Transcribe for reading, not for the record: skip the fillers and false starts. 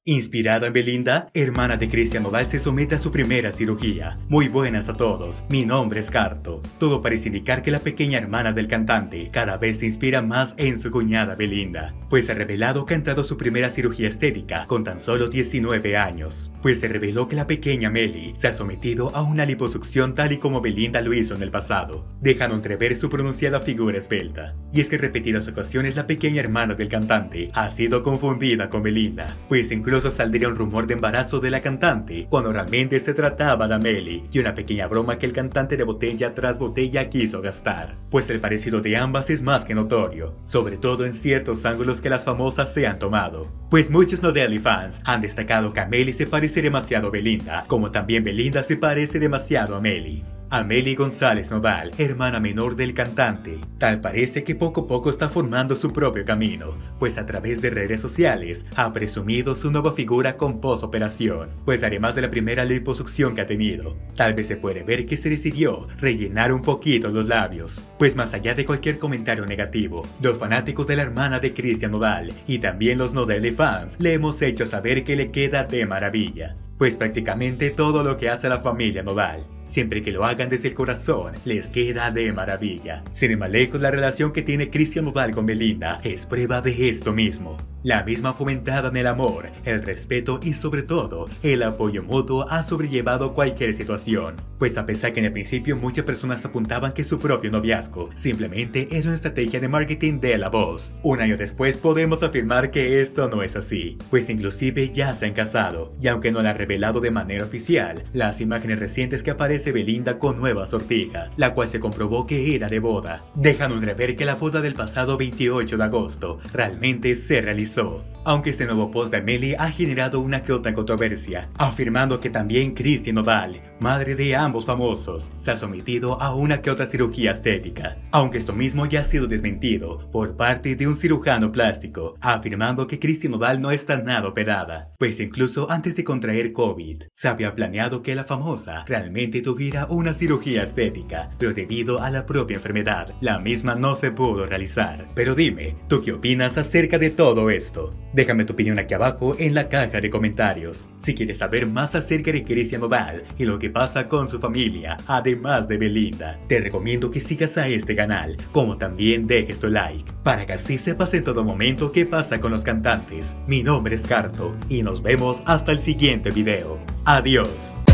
Inspirado en Belinda, hermana de Cristian Nodal se somete a su primera cirugía. Muy buenas a todos, mi nombre es Carto. Todo parece indicar que la pequeña hermana del cantante cada vez se inspira más en su cuñada Belinda, pues se ha revelado que ha entrado a su primera cirugía estética con tan solo 19 años. Pues se reveló que la pequeña Meli se ha sometido a una liposucción tal y como Belinda lo hizo en el pasado, dejando entrever su pronunciada figura esbelta. Y es que en repetidas ocasiones la pequeña hermana del cantante ha sido confundida con Belinda, pues incluso saldría un rumor de embarazo de la cantante, cuando realmente se trataba de Amelie, y una pequeña broma que el cantante de botella tras botella quiso gastar, pues el parecido de ambas es más que notorio, sobre todo en ciertos ángulos que las famosas se han tomado. Pues muchos Nodelli fans han destacado que Amelie se parece demasiado a Belinda, como también Belinda se parece demasiado a Amelie. Amelie González Nodal, hermana menor del cantante, tal parece que poco a poco está formando su propio camino, pues a través de redes sociales ha presumido su nueva figura con posoperación, pues además de la primera liposucción que ha tenido, tal vez se puede ver que se decidió rellenar un poquito los labios, pues más allá de cualquier comentario negativo, los fanáticos de la hermana de Cristian Nodal y también los Nodelli fans le hemos hecho saber que le queda de maravilla. Pues prácticamente todo lo que hace la familia Nodal, siempre que lo hagan desde el corazón, les queda de maravilla. Sin ir más lejos, la relación que tiene Cristian Nodal con Belinda es prueba de esto mismo. La misma fomentada en el amor, el respeto y sobre todo, el apoyo mutuo ha sobrellevado cualquier situación. Pues a pesar que en el principio muchas personas apuntaban que su propio noviazgo simplemente era una estrategia de marketing de la voz, un año después podemos afirmar que esto no es así, pues inclusive ya se han casado, y aunque no la han revelado de manera oficial, las imágenes recientes que aparece Belinda con nueva sortija, la cual se comprobó que era de boda, dejan entrever que la boda del pasado 28 de agosto realmente se realizó. Aunque este nuevo post de Amelie ha generado una que otra controversia, afirmando que también Cristian Nodal, madre de ambos famosos, se ha sometido a una que otra cirugía estética, aunque esto mismo ya ha sido desmentido por parte de un cirujano plástico, afirmando que Cristian Nodal no está nada operada, pues incluso antes de contraer COVID, se había planeado que la famosa realmente tuviera una cirugía estética, pero debido a la propia enfermedad, la misma no se pudo realizar. Pero dime, ¿tú qué opinas acerca de todo esto? Déjame tu opinión aquí abajo en la caja de comentarios. Si quieres saber más acerca de Cristian Nodal y lo que pasa con su familia, además de Belinda, te recomiendo que sigas a este canal, como también dejes tu like, para que así sepas en todo momento qué pasa con los cantantes. Mi nombre es Carto y nos vemos hasta el siguiente video. Adiós.